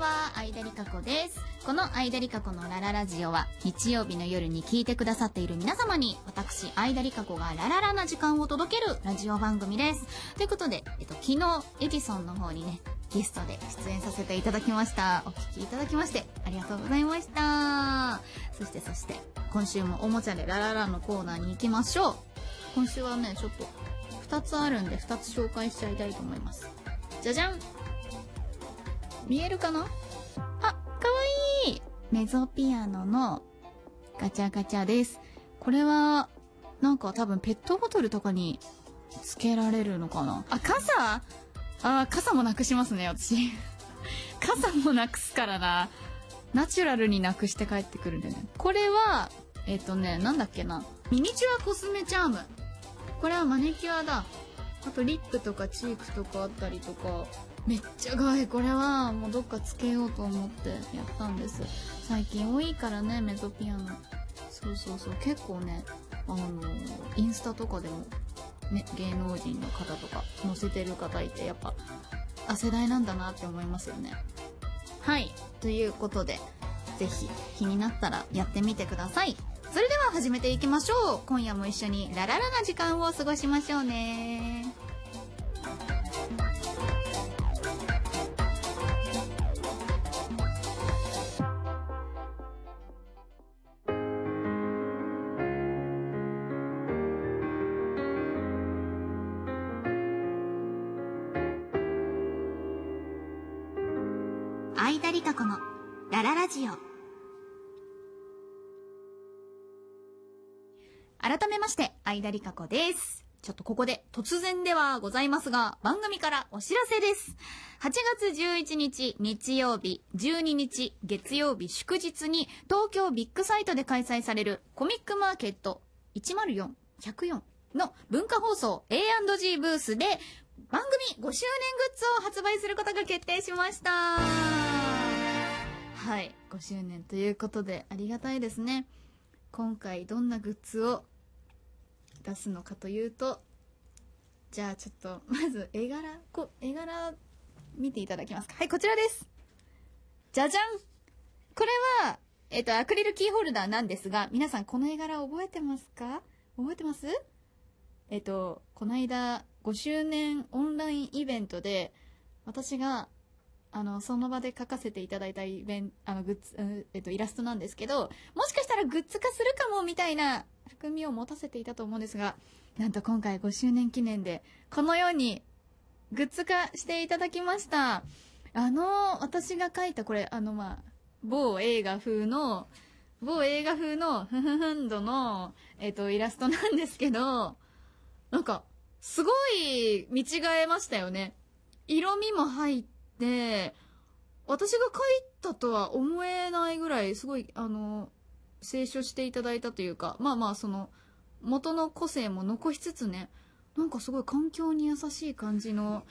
は、相田理香子です。この相田理香子のラララジオは、日曜日の夜に聞いてくださっている皆様に、私、相田理香子がラララな時間を届けるラジオ番組です。ということで、昨日、エジソンの方にね、ゲストで出演させていただきました。お聞きいただきまして、ありがとうございました。そして、今週もおもちゃでラララのコーナーに行きましょう。今週はね、ちょっと、2つあるんで、2つ紹介しちゃいたいと思います。じゃじゃん！見えるかな？あ、かわいい！メゾピアノのガチャガチャです。これは、なんか多分ペットボトルとかにつけられるのかな？あ、傘もなくしますね、私。傘もなくすからな。ナチュラルになくして帰ってくるんでね。これは、なんだっけな。ミニチュアコスメチャーム。これはマネキュアだ。あとリップとかチークとかあったりとか。めっちゃ可愛い。これはもうどっかつけようと思ってやったんです。最近多いからね、メゾピアノ。そう。結構ね、インスタとかでも、ね、芸能人の方とか載せてる方いて、やっぱ、世代なんだなって思いますよね。はい。ということで、ぜひ気になったらやってみてください。それでは始めていきましょう。今夜も一緒にラララな時間を過ごしましょうね。相田理香子のラララジオ。改めまして、相田理香子です。ちょっとここで突然ではございますが、番組からお知らせです。8月11日日曜日、12日月曜日祝日に東京ビッグサイトで開催されるコミックマーケット104、104の文化放送 A&G ブースで番組5周年グッズを発売することが決定しました。はい、5周年ということでありがたいですね。今回どんなグッズを出すのかというと、じゃあちょっとまず絵柄見ていただけますか。はい、こちらです。じゃじゃん！これはアクリルキーホルダーなんですが、皆さんこの絵柄覚えてますか？覚えてます？この間5周年オンラインイベントで私がその場で描かせていただいたグッズ、イラストなんですけど、もしかしたらグッズ化するかもみたいな含みを持たせていたと思うんですが、なんと今回5周年記念で、このようにグッズ化していただきました。私が描いたこれ、某映画風の、ふふふんどの、イラストなんですけど、なんか、すごい見違えましたよね。色味も入って、私が描いたとは思えないぐらい、すごい、清書していただいたというか、元の個性も残しつつね、なんかすごい環境に優しい感じの、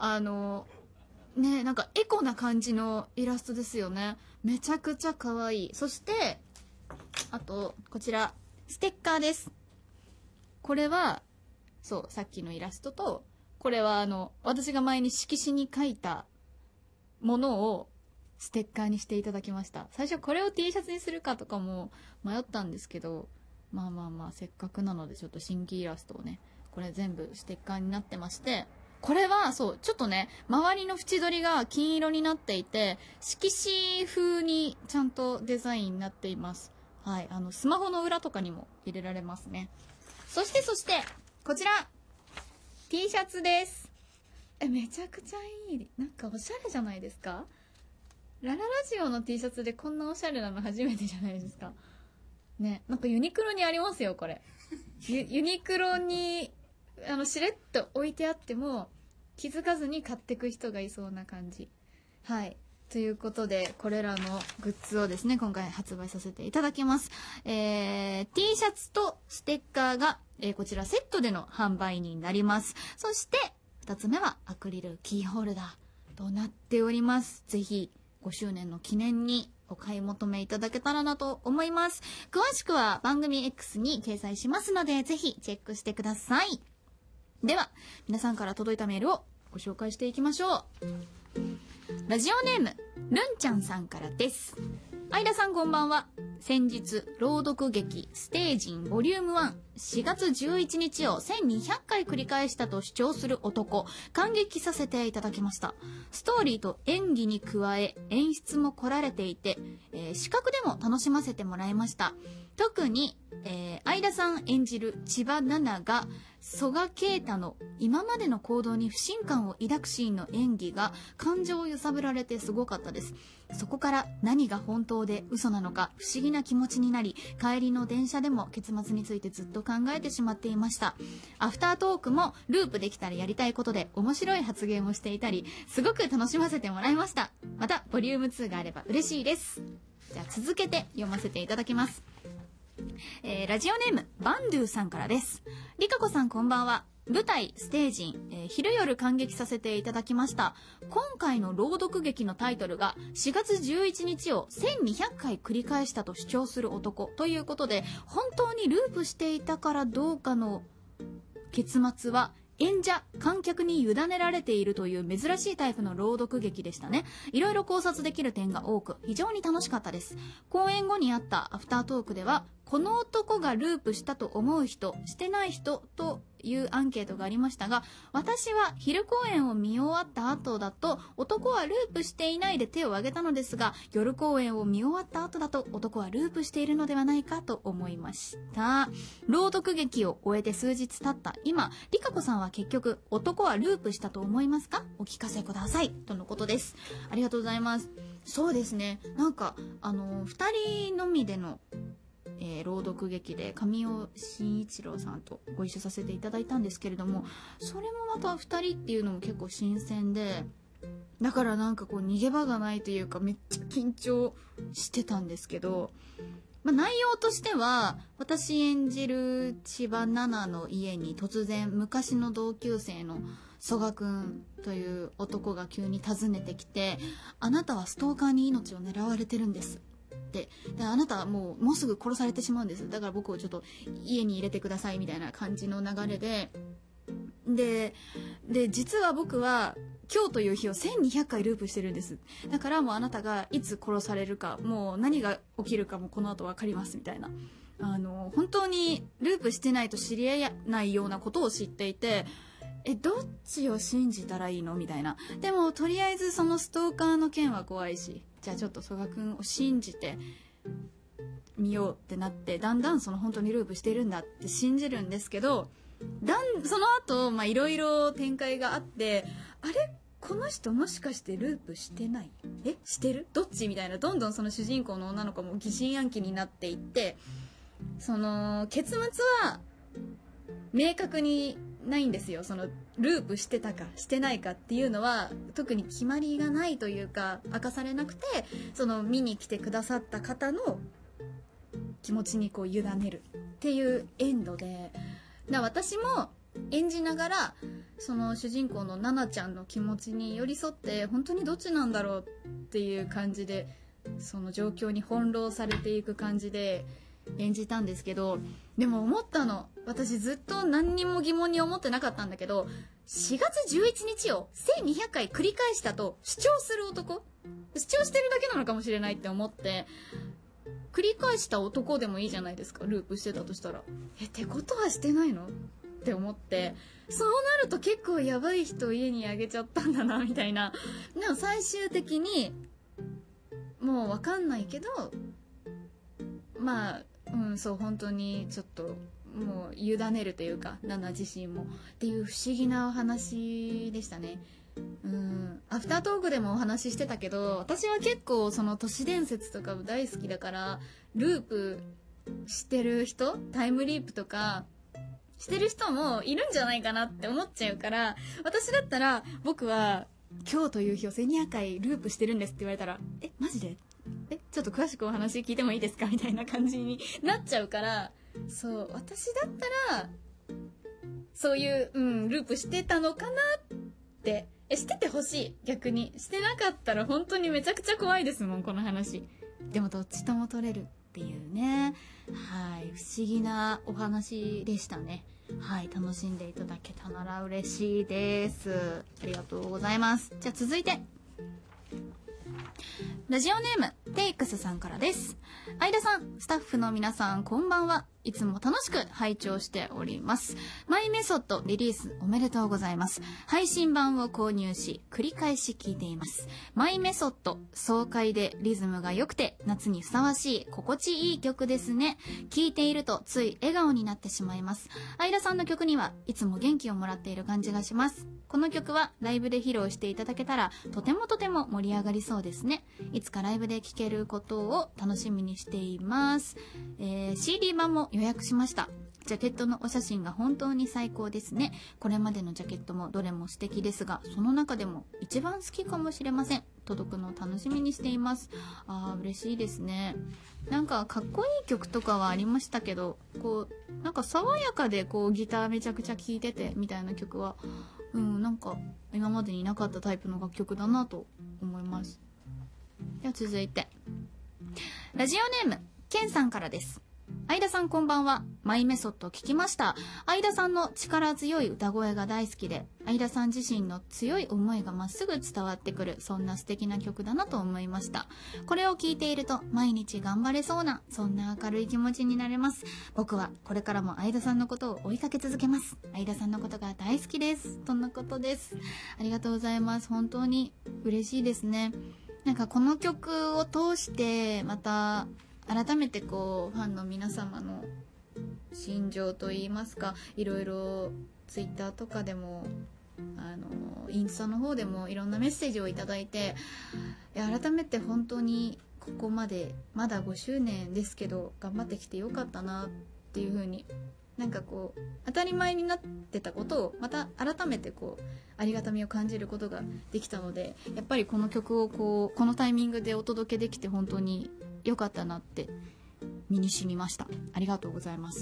なんかエコな感じのイラストですよね。めちゃくちゃ可愛い。そして、あと、こちら、ステッカーです。これは、そう、さっきのイラストと、これは私が前に色紙に書いたものをステッカーにしていただきました。最初これを T シャツにするかとかも迷ったんですけど、せっかくなのでちょっと新規イラストをね、これ全部ステッカーになってまして、これはそう、ちょっとね、周りの縁取りが金色になっていて、色紙風にちゃんとデザインになっています。はい、スマホの裏とかにも入れられますね。そして、こちらT シャツです。めちゃくちゃいい。なんかおしゃれじゃないですか？ラララジオの T シャツでこんなおしゃれなの初めてじゃないですか。ね、なんかユニクロにありますよ、これ。ユニクロに、しれっと置いてあっても、気づかずに買ってく人がいそうな感じ。はい。ということで、これらのグッズをですね、今回発売させていただきます。T シャツとステッカーが、こちらセットでの販売になります。そして、2つ目はアクリルキーホルダーとなっております。ぜひ、5周年の記念にお買い求めいただけたらなと思います。詳しくは番組 X に掲載しますので、ぜひチェックしてください。では、皆さんから届いたメールをご紹介していきましょう。ラジオネーム、 ルンちゃんさんからです。相田さんこんばんは。先日朗読劇ステージンボリューム1 4月11日を1200回繰り返したと主張する男、感激させていただきました。ストーリーと演技に加え演出も凝られていて、視覚でも楽しませてもらいました。特に、相田さん演じる千葉奈々が曽我啓太の今までの行動に不信感を抱くシーンの演技が感情を揺さぶられてすごかったです。そこから何が本当で嘘なのか不思議な気持ちになり、帰りの電車でも結末についてずっと考えてしまっていました。アフタートークもループできたらやりたいことで面白い発言をしていたり、すごく楽しませてもらいました。またボリューム2があれば嬉しいです。じゃあ続けて読ませていただきます。ラジオネームバンドゥさんからです。りかこさんこんばんは。舞台ステージン、昼夜感激させていただきました。今回の朗読劇のタイトルが4月11日を1200回繰り返したと主張する男ということで、本当にループしていたからどうかの結末は演者観客に委ねられているという珍しいタイプの朗読劇でしたね。いろいろ考察できる点が多く非常に楽しかったです。公演後にあったアフタートークでは、この男がループしたと思う人、してない人というアンケートがありましたが、私は昼公演を見終わった後だと男はループしていないで手を挙げたのですが、夜公演を見終わった後だと男はループしているのではないかと思いました。朗読劇を終えて数日経った今、りかこさんは結局男はループしたと思いますか？お聞かせくださいとのことです。ありがとうございます。そうですね、なんか2人のみでの朗読劇で神尾慎一郎さんとご一緒させていただいたんですけれども、それもまた2人っていうのも結構新鮮で、だからなんかこう逃げ場がないというかめっちゃ緊張してたんですけど、内容としては私演じる千葉奈々の家に突然昔の同級生の曽我くんという男が急に訪ねてきて、あなたはストーカーに命を狙われてるんですで、あなたはもうすぐ殺されてしまうんです。だから僕をちょっと家に入れてくださいみたいな感じの流れで、実は僕は今日という日を1200回ループしてるんです。だからもうあなたがいつ殺されるか、もう何が起きるかもこの後分かりますみたいな。本当にループしてないと知り得ないようなことを知っていて、どっちを信じたらいいのみたいな。でもとりあえずそのストーカーの件は怖いし、じゃあちょっと曽我くんを信じてみようってなって、だんだんその本当にループしてるんだって信じるんですけど、その後いろいろ展開があって、あれこの人もしかしてループしてない？してる？どっち？みたいな、どんどんその主人公の女の子も疑心暗鬼になっていって、その結末は明確にないんですよ。そのループしてたかしてないかっていうのは特に決まりがないというか明かされなくて、その見に来てくださった方の気持ちにこう委ねるっていうエンドで、私も演じながらその主人公のナナちゃんの気持ちに寄り添って、本当にどっちなんだろうっていう感じで、その状況に翻弄されていく感じで演じたんですけど、でも思ったの、私ずっと何にも疑問に思ってなかったんだけど、4月11日を1200回繰り返したと主張する男、主張してるだけなのかもしれないって思って、繰り返した男でもいいじゃないですか、ループしてたとしたら。ってことはしてないのって思って、そうなると結構やばい人を家にあげちゃったんだなみたいな。でも最終的にもう分かんないけど、そう本当にちょっともう委ねるというか、ナナ自身もっていう不思議なお話でしたね。アフタートークでもお話ししてたけど、私は結構その都市伝説とか大好きだから、ループしてる人、タイムリープとかしてる人もいるんじゃないかなって思っちゃうから、私だったら僕は今日という日を1200回ループしてるんですって言われたら、マジで？ちょっと詳しくお話聞いてもいいですかみたいな感じになっちゃうから、そう、私だったらそういう、ループしてたのかなってしててほしい。逆にしてなかったら本当にめちゃくちゃ怖いですもん、この話。でもどっちとも取れるっていうね、はい、不思議なお話でしたね。はい、楽しんでいただけたなら嬉しいです。ありがとうございます。じゃあ続いてラジオネームテイクスさんからです。相田さん、スタッフの皆さん、こんばんは。いつも楽しく拝聴しております。マイメソッドリリースおめでとうございます。配信版を購入し、繰り返し聞いています。マイメソッド、爽快でリズムが良くて、夏にふさわしい、心地いい曲ですね。聴いているとつい笑顔になってしまいます。相田さんの曲にはいつも元気をもらっている感じがします。この曲はライブで披露していただけたら、とても盛り上がりそうですね。いつかライブで聴けることを楽しみにしています。CD 版も予約しました。ジャケットのお写真が本当に最高ですね。これまでのジャケットもどれも素敵ですが、その中でも一番好きかもしれません。届くのを楽しみにしています。嬉しいですね。なんかかっこいい曲とかはありましたけど、こうなんか爽やかでこうギターめちゃくちゃ聴いててみたいな曲は、なんか今までになかったタイプの楽曲だなと思います。では続いて、ラジオネームケンさんからです。相田さんこんばんは。マイメソッド聞きました。相田さんの力強い歌声が大好きで、相田さん自身の強い思いがまっすぐ伝わってくる、そんな素敵な曲だなと思いました。これを聴いていると毎日頑張れそうな、そんな明るい気持ちになれます。僕はこれからも相田さんのことを追いかけ続けます。相田さんのことが大好きです。とのことです。ありがとうございます。本当に嬉しいですね。なんかこの曲を通してまた改めてこうファンの皆様の心情といいますか、いろいろツイッターとかでもインスタの方でもいろんなメッセージをいただいて、改めて本当にここまでまだ5周年ですけど頑張ってきてよかったなっていう風に、なんかこう当たり前になってたことをまた改めてこうありがたみを感じることができたので、やっぱりこの曲をこのタイミングでお届けできて本当に良かったなって身に染みました。ありがとうございます。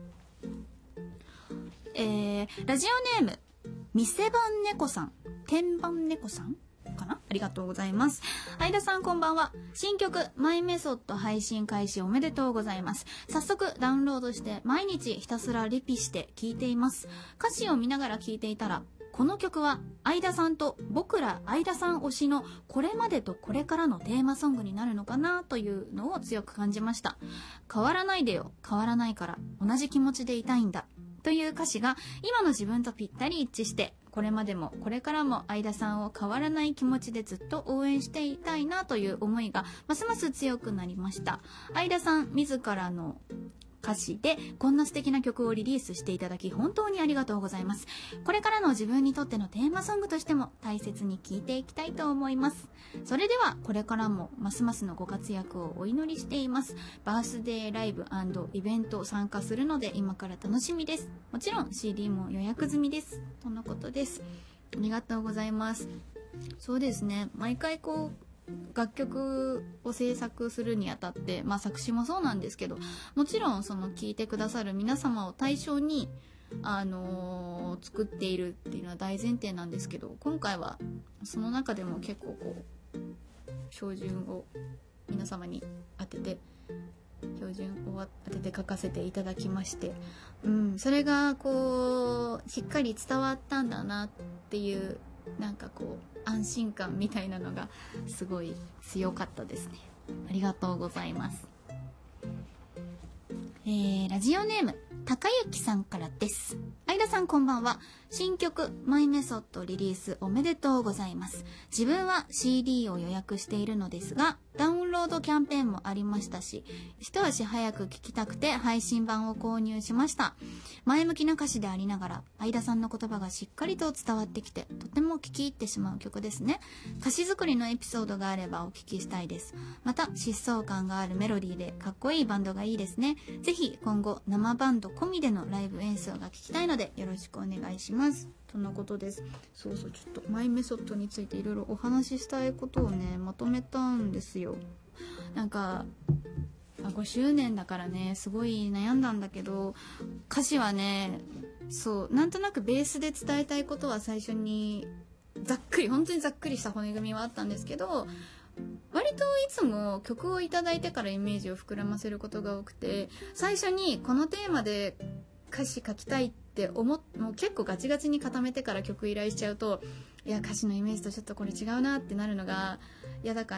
ラジオネーム店番猫さん、天番猫さんかな、ありがとうございます。相田さんこんばんは。新曲マイメソッド配信開始おめでとうございます。早速ダウンロードして毎日ひたすらリピして聴いています。歌詞を見ながら聴いていたら、この曲は相田さんと僕ら相田さん推しのこれまでとこれからのテーマソングになるのかなというのを強く感じました。変わらないでよ、変わらないから同じ気持ちでいたいんだという歌詞が今の自分とぴったり一致して、これまでもこれからも相田さんを変わらない気持ちでずっと応援していたいなという思いがますます強くなりました。相田さん自らの歌詞でこんな素敵な曲をリリースしていただき本当にありがとうございます。これからの自分にとってのテーマソングとしても大切に聴いていきたいと思います。それではこれからもますますのご活躍をお祈りしています。バースデーライブ&イベント参加するので今から楽しみです。もちろん CD も予約済みです。とのことです。ありがとうございます。そうですね、毎回こう楽曲を制作するにあたって、作詞もそうなんですけど、もちろんその聴いてくださる皆様を対象に作っているっていうのは大前提なんですけど、今回はその中でも結構こう照準を皆様に当てて書かせていただきまして、それがこうしっかり伝わったんだなっていう、なんかこう安心感みたいなのがすごい強かったですね。ありがとうございます。ラジオネーム高幸さんからです。相田さんこんばんは。新曲マイメソッドリリースおめでとうございます。自分は CD を予約しているのですが、ダウンロードキャンペーンもありましたし、一足早く聴きたくて配信版を購入しました。前向きな歌詞でありながら相田さんの言葉がしっかりと伝わってきて、とても聴き入ってしまう曲ですね。歌詞作りのエピソードがあればお聞きしたいです。また疾走感があるメロディーでかっこいいバンドがいいですね。ぜひ今後生バンド込みでのライブ演奏が聞きたいのでよろしくお願いします。そんなことです。ちょっとマイメソッドについていろいろお話ししたいことをねまとめたんですよ。なんか5周年だからねすごい悩んだんだけど、歌詞はねなんとなくベースで伝えたいことは最初に本当にざっくりした骨組みはあったんですけど、割といつも曲をいただいてからイメージを膨らませることが多くて、最初にこのテーマで歌詞書きたいってもう結構ガチガチに固めてから曲依頼しちゃうと、 いや歌詞のイメージとちょっとこれ違うなってなるのが嫌だから、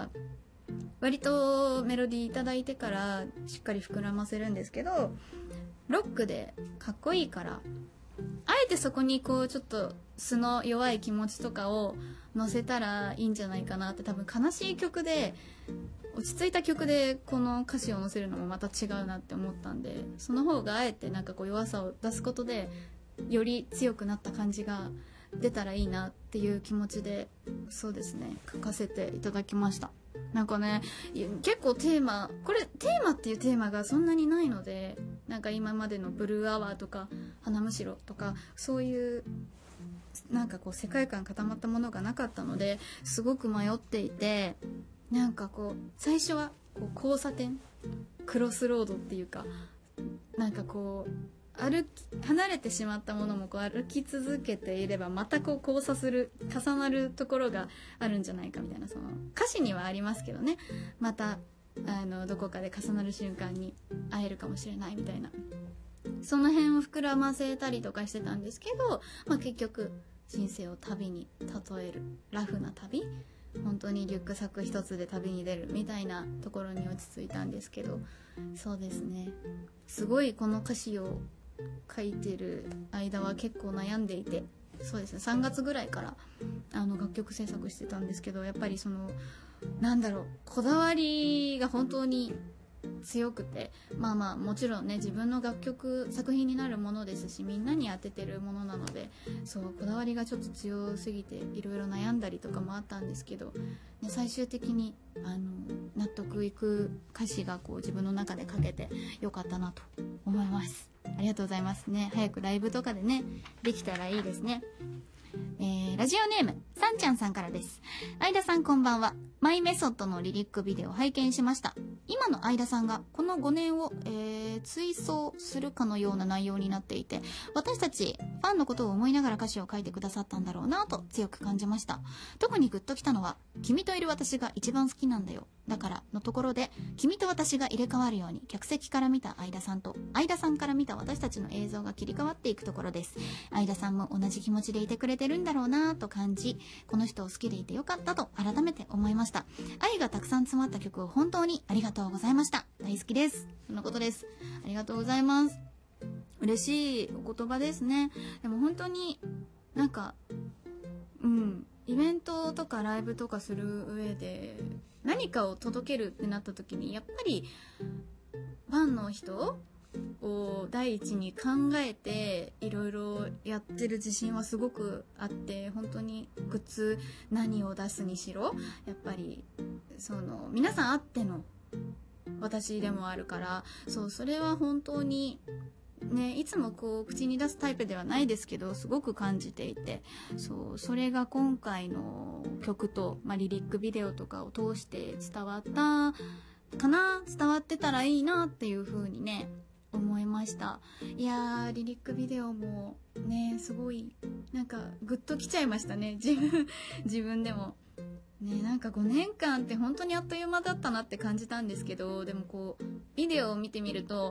割とメロディーいただいてからしっかり膨らませるんですけど、ロックでかっこいいから、あえてそこにこうちょっと素の弱い気持ちとかを乗せたらいいんじゃないかなって。多分悲しい曲で落ち着いた曲でこの歌詞を乗せるのもまた違うなって思ったんで、その方があえてなんかこう弱さを出すことでより強くなった感じが出たらいいなっていう気持ちで、そうですね、書かせていただきました。なんかね、結構テーマっていうテーマがそんなにないので、なんか今までのブルーアワーとか花むしろとかそういうなんかこう世界観固まったものがなかったので、すごく迷っていて、なんかこう最初はこう交差点、クロスロードっていうか、なんかこう離れてしまったものもこう歩き続けていればまたこう交差する、重なるところがあるんじゃないかみたいな、その歌詞にはありますけどね、またどこかで重なる瞬間に会えるかもしれないみたいな、その辺を膨らませたりとかしてたんですけど、結局人生を旅に例えるラフな旅、本当にリュックサック一つで旅に出るみたいなところに落ち着いたんですけど、そうですね、すごいこの歌詞を書いてる間は結構悩んでいて、そうですね、3月ぐらいから楽曲制作してたんですけど、やっぱりそのなんだろう、こだわりが本当に強くて、もちろんね自分の楽曲作品になるものですし、みんなに当ててるものなので、そうこだわりがちょっと強すぎていろいろ悩んだりとかもあったんですけど、ね、最終的に納得いく歌詞がこう自分の中で書けてよかったなと思います。ありがとうございますね。早くライブとかでねできたらいいですね。ラジオネームさんちゃんさんからです。相田さんこんばんは。マイメソッドのリリックビデオを拝見しました。今の相田さんがこの5年を、追想するかのような内容になっていて、私たちファンのことを思いながら歌詞を書いてくださったんだろうなと強く感じました。特にグッときたのは、君といる私が一番好きなんだよだからのところで、君と私が入れ替わるように客席から見た相田さんと相田さんから見た私たちの映像が切り替わっていくところです。相田さんも同じ気持ちでいてくれてるんだろうなと感じ、この人を好きでいてよかったと改めて思いました。愛がたくさん詰まった曲を本当にありがとうございました。大好きです。そのことです。ありがとうございます。嬉しいお言葉ですね。でも本当になんかイベントとかライブとかする上で何かを届けるってなった時に、やっぱりファンの人を第一に考えていろいろやってる自信はすごくあって、本当にグッズ何を出すにしろやっぱりその皆さんあっての私でもあるから、それは本当にね、いつもこう口に出すタイプではないですけどすごく感じていて、それが今回の曲と、リリックビデオとかを通して伝わったかな、伝わってたらいいなっていう風にね思いました。いやー、リリックビデオもねすごいなんかグッときちゃいましたね、自分でもね。なんか5年間って本当にあっという間だったなって感じたんですけど、でもこうビデオを見てみると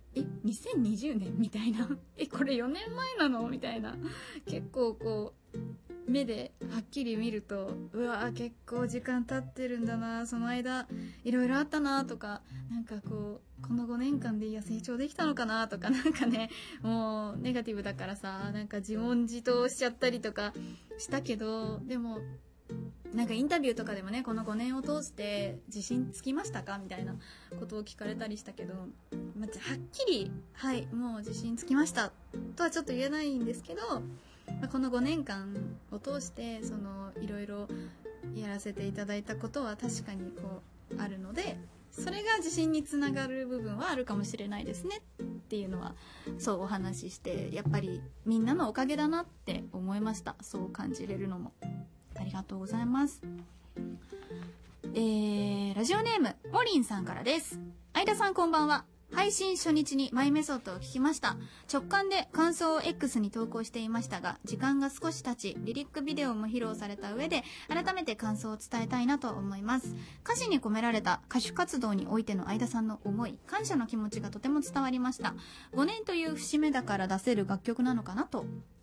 2020年みたいなこれ4年前なのみたいな、結構こう目ではっきり見ると、うわー結構時間経ってるんだな、その間いろいろあったなとか、なんかこの5年間で成長できたのかなとか、なんかねもうネガティブだからさ、なんか自問自答しちゃったりとかしたけど、でもなんかインタビューとかでもね、この5年を通して自信つきましたかみたいなことを聞かれたりしたけど、はっきりはいもう自信つきましたとはちょっと言えないんですけど、この5年間を通していろいろやらせていただいたことは確かにこうあるので、それが自信につながる部分はあるかもしれないですねっていうのはお話しして、やっぱりみんなのおかげだなって思いました。そう感じれるのもありがとうございます。ラジオネームモリンさんからです。相田さんこんばんは。配信初日にマイメソッドを聞きました。直感で感想を X に投稿していましたが、時間が少し経ちリリックビデオも披露された上で改めて感想を伝えたいなと思います。歌詞に込められた歌手活動においての相田さんの思い、感謝の気持ちがとても伝わりました。5年という節目だから出せる楽曲なのかなと。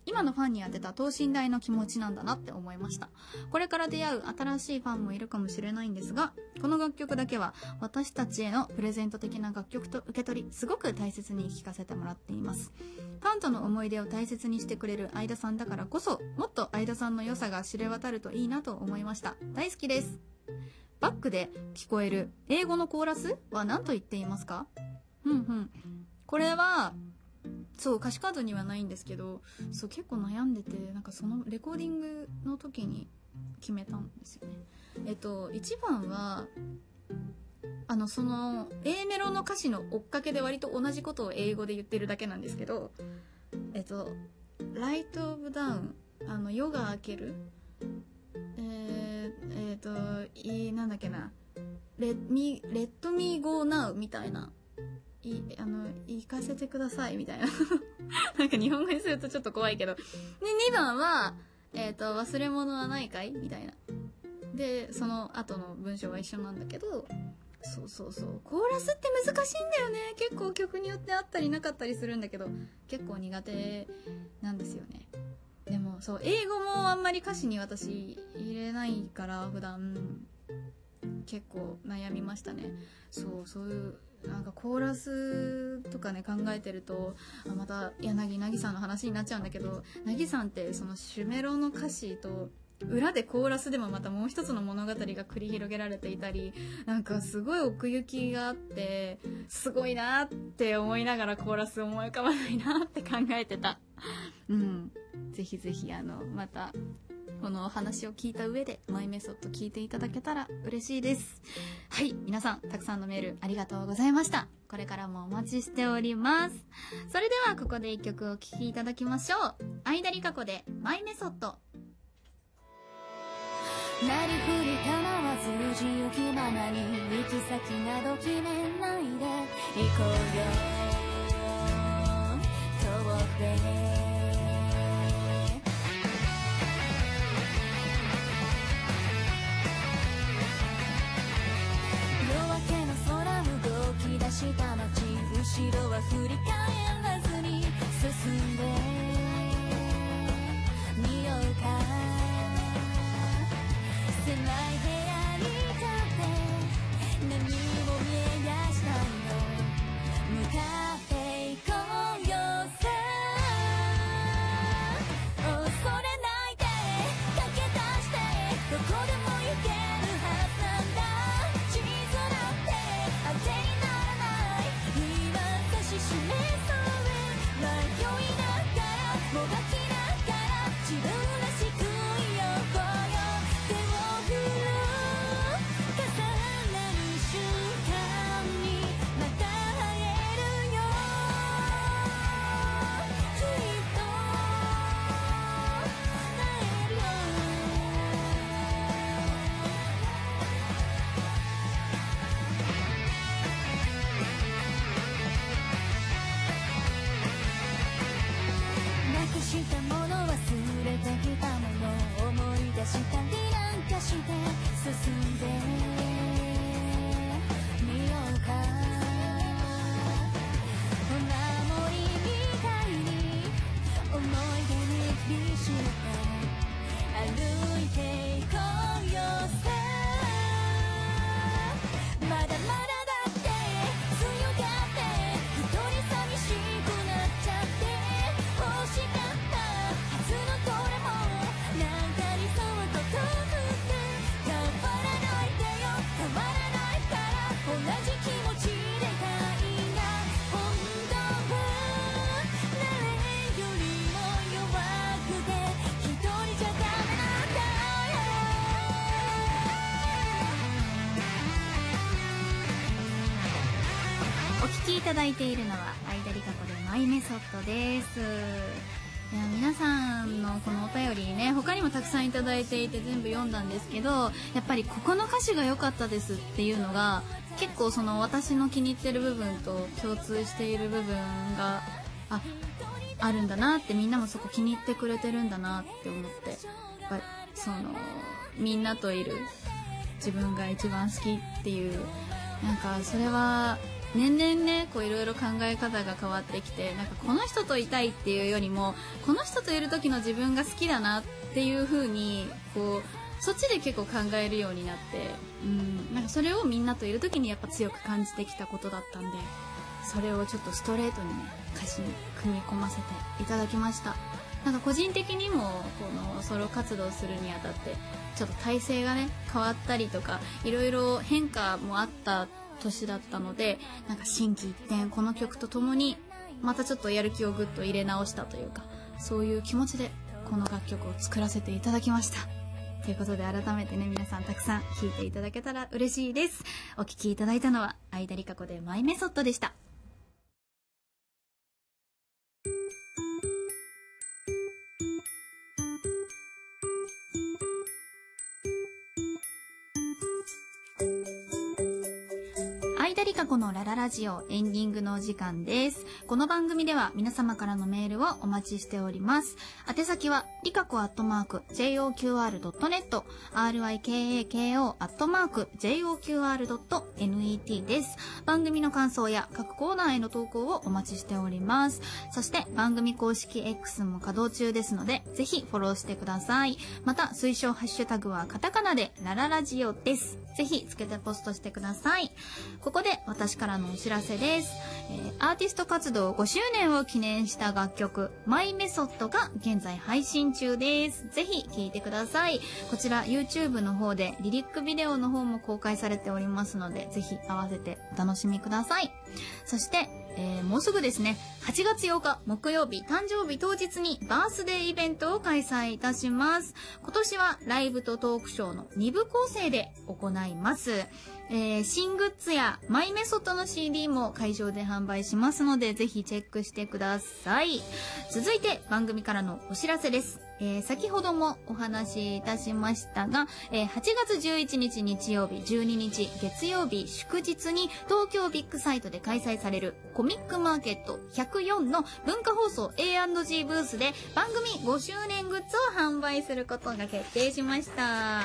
今のファンに当てた等身大の気持ちなんだなって思いました。これから出会う新しいファンもいるかもしれないんですが、この楽曲だけは私たちへのプレゼント的な楽曲と受け取り、すごく大切に聴かせてもらっています。ファンとの思い出を大切にしてくれる相田さんだからこそ、もっと相田さんの良さが知れ渡るといいなと思いました。大好きです。バックで聞こえる英語のコーラスは何と言っていますか？これはそう歌詞カードにはないんですけど、そう結構悩んでて、なんかそのレコーディングの時に決めたんですよね。1番はその A メロの歌詞の追っかけで割と同じことを英語で言ってるだけなんですけど、ライトオブダウン、夜が明ける、なんだっけな、レッドミーゴーナウみたいな、行かせてくださいみたいななんか日本語にするとちょっと怖いけど、で2番は忘れ物はないかいみたいな、でその後の文章は一緒なんだけど、そうコーラスって難しいんだよね。結構曲によってあったりなかったりするんだけど、結構苦手なんですよね。でもそう英語もあんまり歌詞に私入れないから普段結構悩みましたね。そういうなんかコーラスとかね考えてると、また柳さんの話になっちゃうんだけど、柳さんってそのシュメロの歌詞と裏でコーラスでもまたもう一つの物語が繰り広げられていたり、なんかすごい奥行きがあってすごいなって思いながらコーラス思い浮かばないなって考えてた。ぜひぜひまたこのお話を聞いた上でマイメソッド聞いていただけたら嬉しいです。はい、皆さんたくさんのメールありがとうございました。これからもお待ちしております。それではここで一曲お聴きいただきましょう。相田理香子でマイメソッド。 なりふり構わず自由気ままに行き先など決めないで行こうよ遠くへ。した街、後ろは振り返らずに進んでみようか。狭い部屋に立って何も見えやしないの、向かっていこうよさ。恐れないで駆け出してどこでも行けるはずなんだ。地図なんて当てにならない今指し示そう迷いながらもがきながら自分らしくいようよ。手を振る重なる瞬間にまた会えるよ。きっと会えるよ。なくしたもの忘れてきたもの思い出したりなんかして進んでみようか。お守りみたいに思い出に握りしめて歩いていこうよさ。まだまだだって強がって一人寂しくなっちゃって欲しかったはずのどれもなんか理想と遠くて変わらないでよ。変わらないから同じ気持ちでいたいな。本当は誰よりも弱くて一人じゃダメなんだよ。 お聴きいただいているのは相田理香子でマイメソッドです。いや皆さんのこのお便りね、他にもたくさんいただいていて全部読んだんですけど、やっぱりここの歌詞が良かったですっていうのが結構その私の気に入ってる部分と共通している部分があるんだなって、みんなもそこ気に入ってくれてるんだなって思って、やっぱりそのみんなといる自分が一番好きっていう、なんかそれは年々ねこういろいろ考え方が変わってきて、なんかこの人といたいっていうよりもこの人といる時の自分が好きだなっていう風にこうそっちで結構考えるようになって、なんかそれをみんなといる時にやっぱ強く感じてきたことだったんで、それをちょっとストレートにね歌詞に組み込ませていただきました。なんか個人的にもこのソロ活動するにあたってちょっと体制がね変わったりとかいろいろ変化もあった年だったので、なんか心機一転この曲とともにまたちょっとやる気をぐっと入れ直したというか、そういう気持ちでこの楽曲を作らせていただきました。ということで改めてね皆さんたくさん聴いていただけたら嬉しいです。お聴きいただいたのは相田理香子でマイメソッドでした。相田理香子のラララジオエンディングのお時間です。この番組では皆様からのメールをお待ちしております。宛先はりかこ@joqr.net rikako@joqr.net です。番組の感想や各コーナーへの投稿をお待ちしております。そして番組公式 X も稼働中ですのでぜひフォローしてください。また推奨ハッシュタグはカタカナでラララジオです。ぜひつけてポストしてください。ここで私からのお知らせです。アーティスト活動5周年を記念した楽曲マイメソッドが現在配信中です。ぜひ聴いてください。こちら YouTube の方でリリックビデオの方も公開されておりますのでぜひ合わせてお楽しみください。そしてもうすぐですね、8月8日木曜日誕生日当日にバースデーイベントを開催いたします。今年はライブとトークショーの2部構成で行います。新グッズやマイメソッドの CD も会場で販売しますのでぜひチェックしてください。続いて番組からのお知らせです。先ほどもお話しいたしましたが、8月11日日曜日、12日月曜日祝日に東京ビッグサイトで開催されるコミックマーケット104の文化放送 A&G ブースで番組5周年グッズを販売することが決定しました。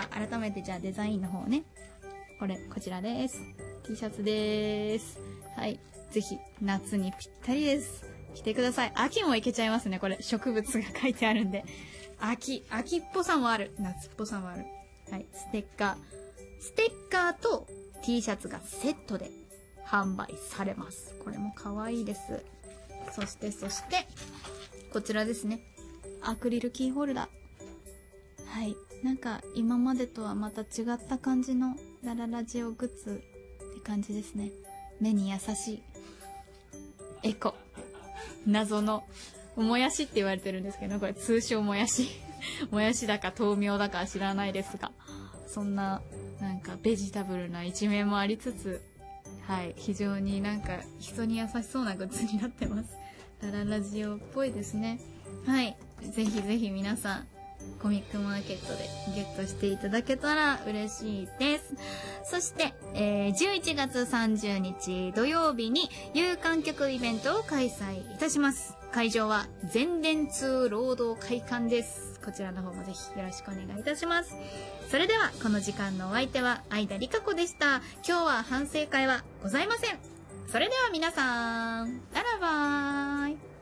改めてじゃあデザインの方ね。こちらです。T シャツです。はい。ぜひ夏にぴったりです。着てください。秋もいけちゃいますね。これ植物が書いてあるんで。秋っぽさもある。夏っぽさもある。はい。ステッカーと T シャツがセットで販売されます。これも可愛いです。そして、こちらですね。アクリルキーホルダー。はい。なんか今までとはまた違った感じのラララジオグッズって感じですね。目に優しい。エコ。謎の。もやしって言われてるんですけど、これ通称もやし。もやしだか豆苗だか知らないですが。そんな、なんかベジタブルな一面もありつつ、はい。非常になんか人に優しそうなグッズになってます。ラララジオっぽいですね。はい。ぜひぜひ皆さん、コミックマーケットでゲットしていただけたら嬉しいです。そして、11月30日土曜日に有観客イベントを開催いたします。会場は全電通労働会館です。こちらの方もぜひよろしくお願いいたします。それではこの時間のお相手は相田理香子でした。今日は反省会はございません。それでは皆さん、バイバーイ。